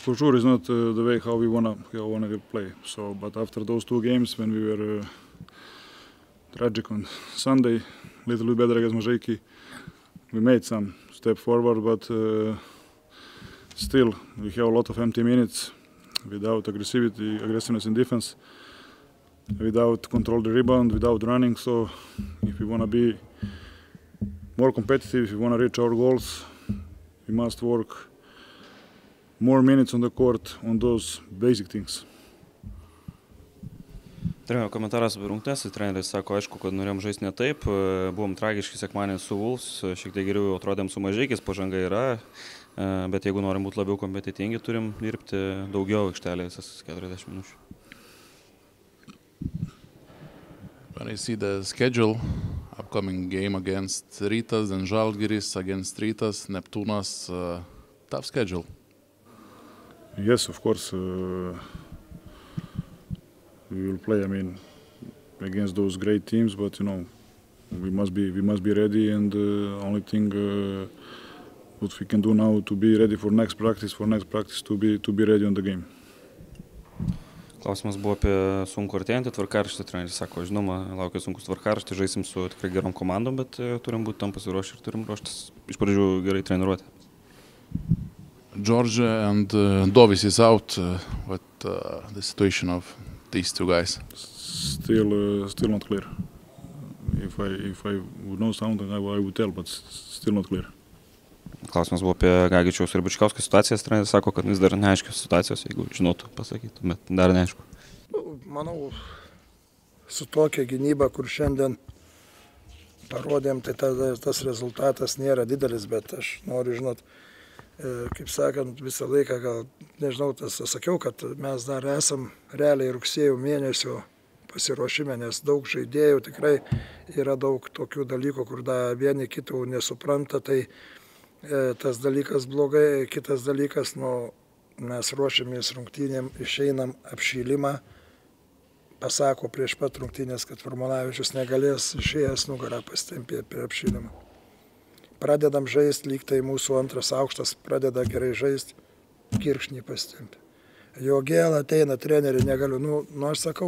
For sure, it's not the way how we wanna play. So, but after those 2 games, when we were tragic on Sunday, little bit better against Mažeikiai, we made some step forward, but still we have a lot of empty minutes without aggressiveness in defense, without control the rebound, without running. So, if we wanna be more competitive, if we wanna reach our goals, we must work more minutes on the court on those basic things. Trenerio komentaras apie rungtynes, treneris sako, aišku, kad norėjom žaisti ne taip, buvom tragiški sekmadienį su Wolves, šiek tiek geriau atrodėm su Mažeikiais, pažanga yra, bet jeigu norim būti labiau kompetitingi, turim dirbti daugiau aikštelėje visas 40 minučių. When I see the schedule, upcoming game against Rytas, then Žalgiris, against Rytas, Neptūnas, tough schedule. Yes, of course, we will play, against those great teams, but we must be ready, and only thing what we can do now to be ready for next practice to be ready on the game. Klausimas buvo apie sunkų artėjantį tvarkaraštį, treneris sako, žinoma, laukia sunkus tvarkaraštį, žaisim su tikrai gerom komandom, bet turim būti tam pasiruošę ir turim ruoštis iš pradžių gerai treniruoti. George and Dovis is out. What the situation of these 2 guys? Still not clear. If I would know something, I would tell, but still not clear. Klausimas buvo apie Gagičiaus ir Bučkausko situacijas, treneris sako, kad vis dar neaiškios situacijos, jeigu žinotų, pasakytų, bet dar neaišku. Manau, su tokia gynyba, kur šiandien parodėm, tai tas rezultatas nėra didelis, bet aš noriu žinot, kaip sakant, visą laiką, gal nežinau, sakiau, kad mes dar esam realiai rugsėjo mėnesio pasiruošime, nes daug žaidėjų, tikrai yra daug tokių dalykų, kur dar vieni kitų nesupranta, tai tas dalykas blogai, kitas dalykas, mes ruošiamės rungtynėm, išeinam apšylimą, pasako prieš pat rungtynės, kad Varmanavičius negalės išėjęs nugarą pastempėti prie apšylimą. Pradedam žaisti, lyg tai mūsų antras aukštas pradeda gerai žaisti, kirkšnį pastempė. Jo gėl ateina, treneri, negaliu, aš sakau,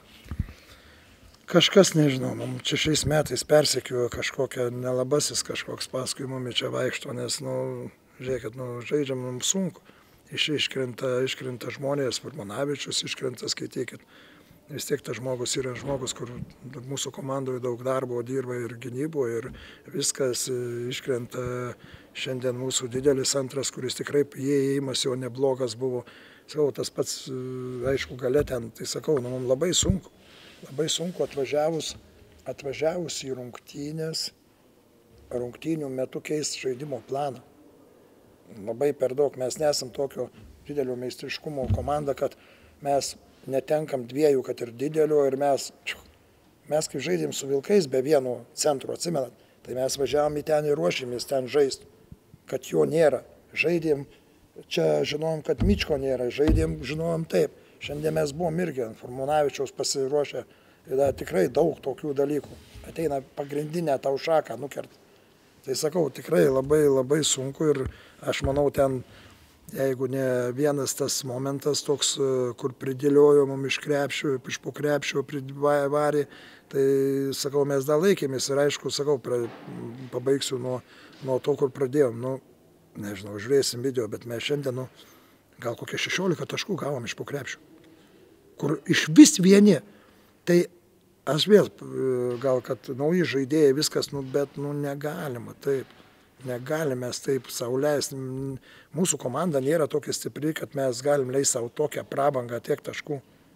kažkas, nežinau, čia šiais metais persekiojo kažkokia nelabasis kažkoks paskui mumi čia vaikšto, nes, žiūrėkit, žaidžiam mums sunku. Iškrenta žmonės, Varmanavičius iškrenta, skaitykit. Vis tiek tas žmogus yra žmogus, kur mūsų komandoje daug darbo dirba ir gynyboje, ir viskas iškrenta. Šiandien mūsų didelis antras, kuris tikrai įėjimas jo neblogas buvo. Sakau, tas pats, aišku, gale ten, tai sakau, mums labai sunku. Labai sunku atvažiavus į rungtynės, rungtynių metu keisti žaidimo planą. Labai per daug, mes nesam tokio didelio meistriškumo komanda, kad mes netenkam 2, kad ir didelio, ir mes kaip žaidėm su Vilkais be vieno centro, atsimenat, tai mes važiavom į ten ir ruošėmės ten žaisti, kad jo nėra. Žaidėm, čia žinojom, kad Mičko nėra, žinojom taip. Šiandien mes buvom irgi ant Varmanavičiaus pasiruošę, tikrai daug tokių dalykų. Ateina pagrindinę tau šaką nukert. Tai sakau, tikrai labai, labai sunku, ir aš manau ten, jeigu ne vienas tas momentas toks, kur pridėliojo mum iš po krepšio varė, tai sakau, mes dar laikėmės, ir aišku, sakau, pabaigsiu nuo to, kur pradėjom. Nežinau, žiūrėsim video, bet mes šiandien, gal kokie 16 taškų gavom iš po krepšio, kur iš vis vieni. Tai aš vėl, gal kad nauji žaidėjai viskas, bet negalima taip. Negalime taip sau leisti. Mūsų komanda nėra tokia stipri, kad mes galim leisti savo tokią prabangą tiek taškų.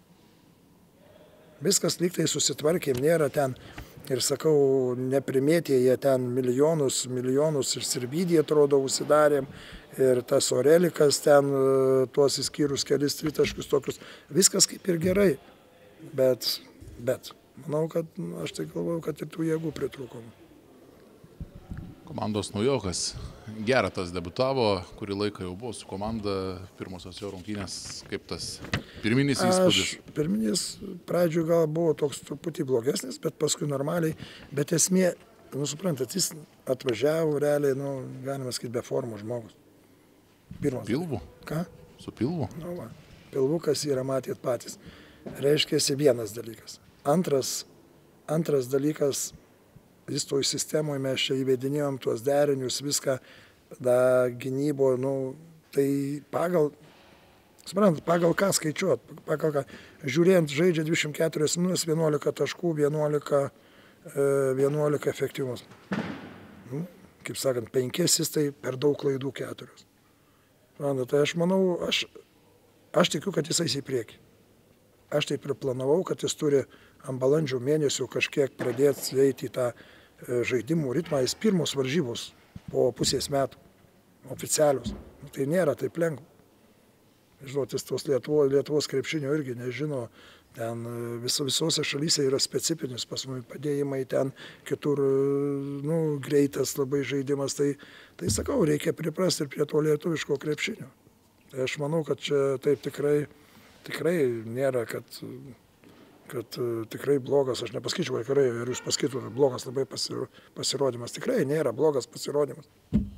Viskas lyg tai susitvarkėm, nėra ten, ir sakau, neprimėtė jie ten milijonus ir Sirvidį, atrodo, užsidarėm, ir tas Orelikas ten, tuos įskyrus kelis tritaškius tokius, viskas kaip ir gerai, bet manau, kad aš tai galvoju, kad ir tų jėgų pritrūkom. Komandos naujokas Geratas debutavo, kurį laiką jau buvo su komanda, pirmosios jo rungtynės, kaip tas pirminis įspūdis? Pirminis pradžioj gal buvo toks truputį blogesnis, bet paskui normaliai, bet esmė, suprantat, jis atvažiavo realiai, galima sakyti, be formos žmogus. Pilvų? Ką? Su pilvu? Nu, va, pilvukas yra matėt patys. Reiškiasi vienas dalykas. Antras dalykas, jis toj sistemoje mes čia įvedinėjom tuos derinius, viską, gynybo, tai pagal ką skaičiuot, pagal ką. Žiūrėjant, žaidžia 24 minutės, 11 taškų, 11 efektyvumus. Kaip sakant, 5 asistai per daug klaidų 4. Tai aš manau, aš tikiu, kad jis eis į priekį. Aš taip ir planavau, kad jis turi ant balandžio mėnesių kažkiek pradėti eiti į tą žaidimų ritmą. Jis pirmos varžybos po pusės metų, oficialios. Tai nėra taip lengva. Žinot, jis tos Lietuvos krepšinio irgi nežino. Ten visose šalyse yra specifinis pas mus padėjimai, ten kitur greitas labai žaidimas. Tai sakau, reikia priprasti ir prie to lietuviško krepšinio. Tai aš manau, kad čia taip tikrai nėra, kad tikrai blogas, aš nepasakyčiau, kad tikrai, ir jūs pasakytumėte, blogas labai pasirodymas. Tikrai nėra blogas pasirodymas.